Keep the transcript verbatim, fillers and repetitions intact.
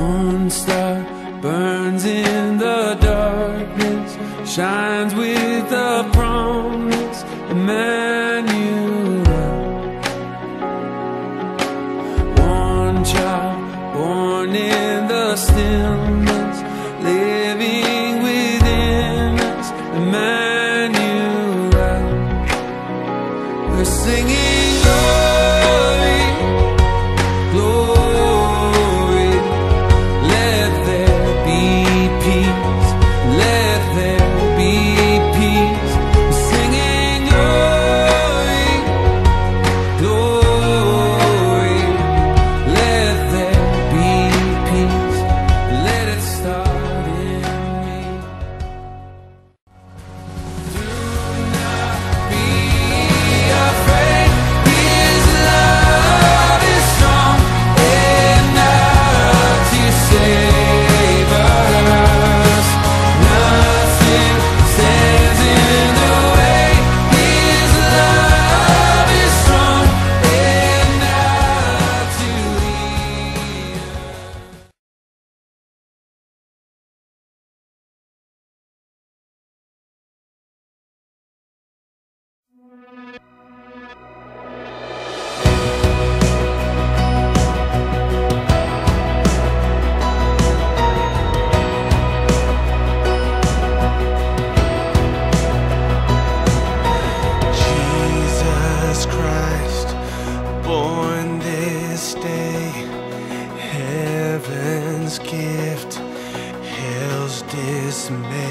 One star burns in the darkness, shines with the promise, Emmanuel. One child born in the stillness, living within us, Emmanuel. We're singing glory, glory. Let there be peace, let there be peace. We're singing glory, glory. Let there be peace, let it start in me. Do not be afraid, His love is strong enough to save us. Nothing stands in the way. His love is strong enough to lead us. Jesus Christ, born this day, heaven's gift, hell's dismay.